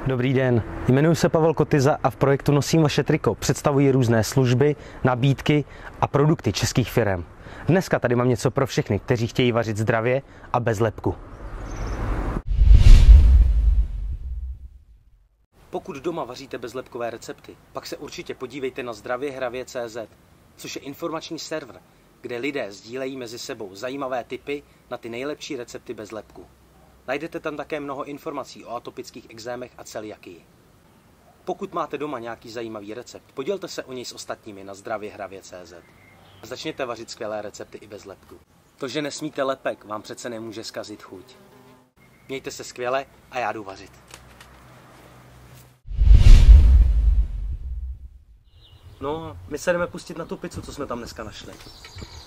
Dobrý den, jmenuji se Pavel Kotyza a v projektu Nosím vaše triko představuji různé služby, nabídky a produkty českých firem. Dneska tady mám něco pro všechny, kteří chtějí vařit zdravě a bez lepku. Pokud doma vaříte bezlepkové recepty, pak se určitě podívejte na zdravěhravě.cz, což je informační server, kde lidé sdílejí mezi sebou zajímavé tipy na ty nejlepší recepty bez lepku. Najdete tam také mnoho informací o atopických ekzémech a celiakii. Pokud máte doma nějaký zajímavý recept, podělte se o něj s ostatními na zdravěhravě.cz. Začněte vařit skvělé recepty i bez lepku. To, že nesmíte lepek, vám přece nemůže zkazit chuť. Mějte se skvěle a já jdu vařit. No, my se jdeme pustit na tu pizzu, co jsme tam dneska našli.